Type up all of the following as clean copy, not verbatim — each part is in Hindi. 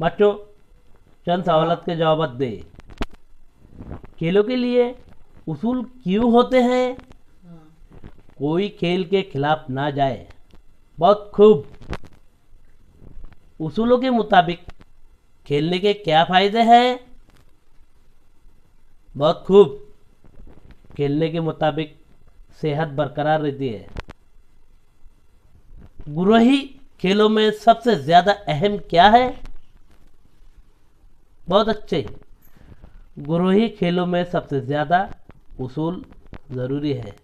बच्चों चंद सवालत के जवाब दे। खेलों के लिए उसूल क्यों होते हैं? कोई खेल के खिलाफ ना जाए। बहुत खूब। उसूलों के मुताबिक खेलने के क्या फायदे हैं? बहुत खूब। खेलने के मुताबिक सेहत बरकरार रहती है। गुरोही खेलों में सबसे ज्यादा अहम क्या है? बहुत अच्छे। गुरोही खेलों में सबसे ज्यादा उसूल जरूरी है।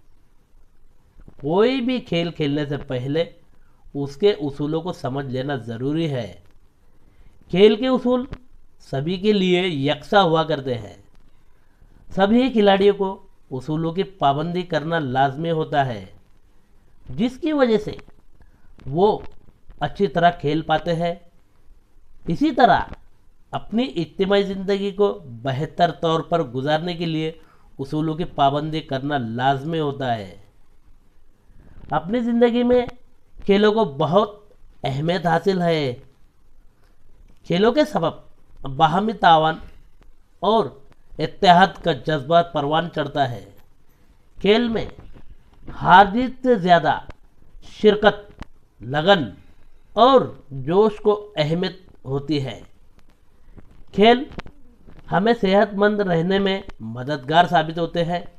कोई भी खेल खेलने से पहले उसके उसूलों को समझ लेना जरूरी है। खेल के उसूल सभी के लिए यकसा हुआ करते हैं। सभी खिलाड़ियों को उसूलों की पाबंदी करना लाजमी होता है, जिसकी वजह से वो अच्छी तरह खेल पाते हैं। इसी तरह अपनी इज्तिमाई ज़िंदगी को बेहतर तौर पर गुजारने के लिए उसूलों की पाबंदी करना लाजमी होता है। अपनी ज़िंदगी में खेलों को बहुत अहमियत हासिल है। खेलों के सबब बाहमी तावन और इत्तेहाद का जज्बा परवान चढ़ता है। खेल में हार जीत से ज़्यादा शिरकत, लगन और जोश को अहमियत होती है। खेल हमें सेहतमंद रहने में मददगार साबित होते हैं।